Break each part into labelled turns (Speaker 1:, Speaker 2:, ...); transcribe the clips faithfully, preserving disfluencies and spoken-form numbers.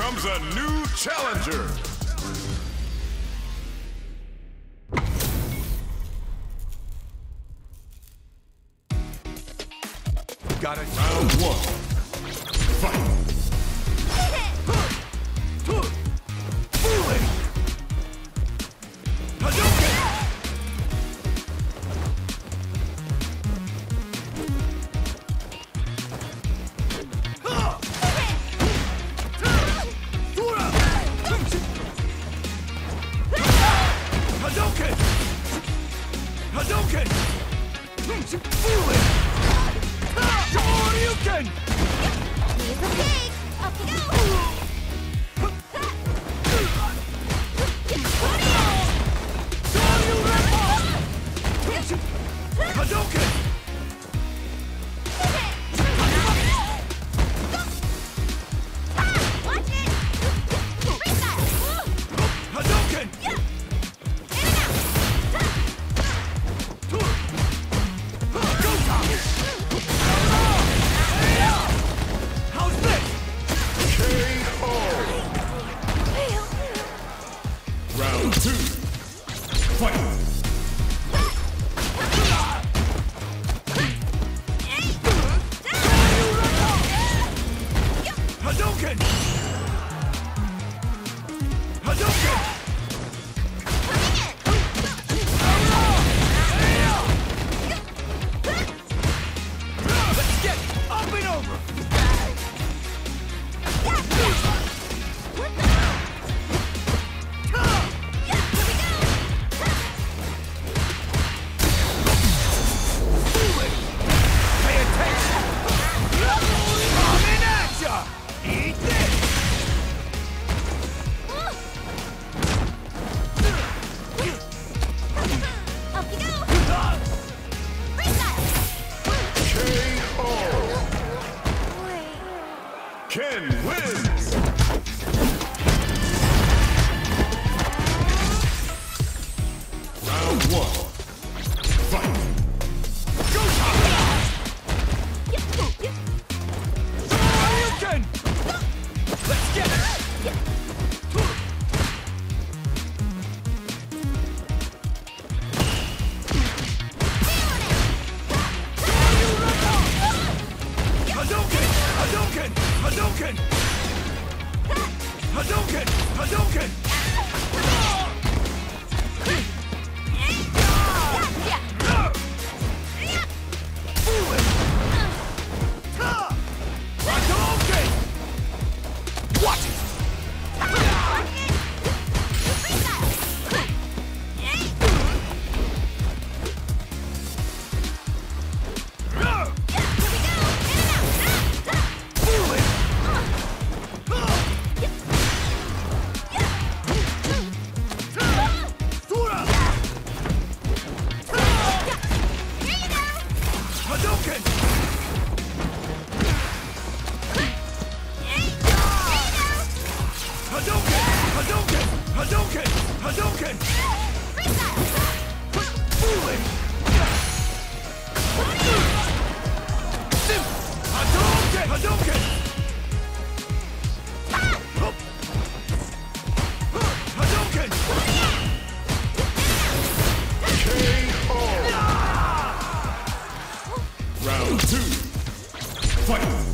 Speaker 1: comes a new challenger. Got it. Round one. Fight. Fooling. Hadouken. Hadouken! Hadouken! Fooling! Shoryuken!
Speaker 2: He's a pig! Up you go!
Speaker 1: Hadouken!
Speaker 2: Watch it! Freestyle!
Speaker 1: Hadouken! How's this? K O! Round two. Fight! Hadouken! Hadouken! Let's get up and over! Pay attention! Coming at ya! Eat this!
Speaker 2: Up you go! Freestyle!
Speaker 1: K O! Ken wins! Round one. Fight! Go Shoryuken! Let's get it! Hadouken! Hadouken! Hadouken! Hadouken! Hadouken! Fooling! Hadouken! Watch it! Fooling! Tura! Hadouken! Hadouken! Hadouken! Hadouken! Hadouken! Fooling! Hadouken! Hadouken! Hadouken! K O! Round two. Fight!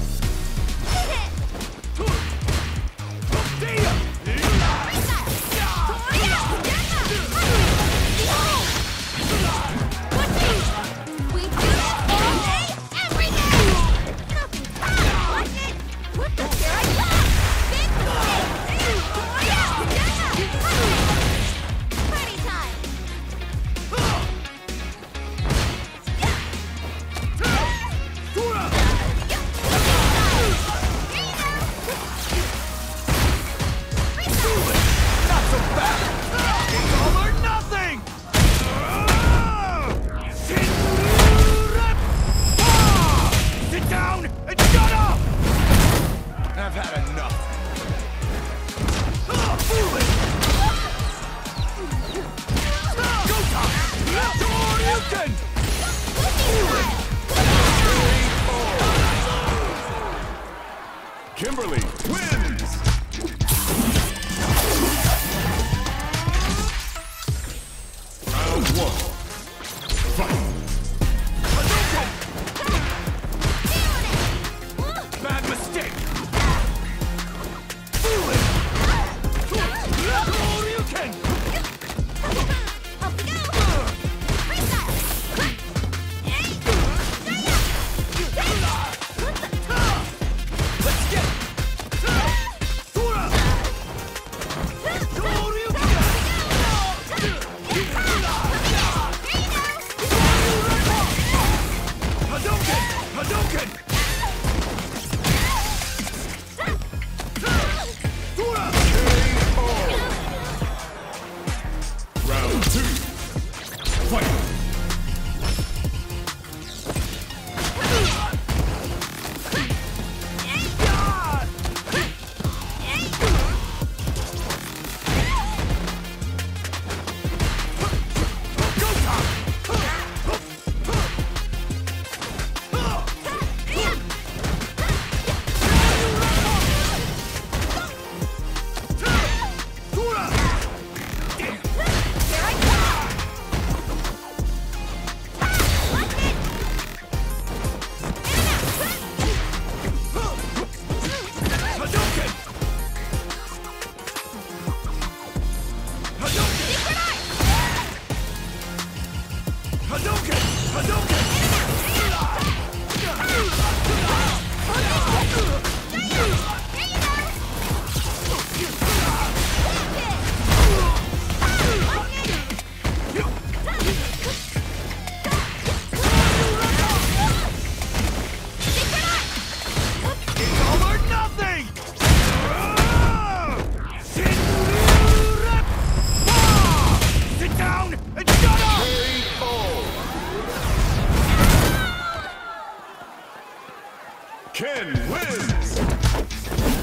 Speaker 1: wins!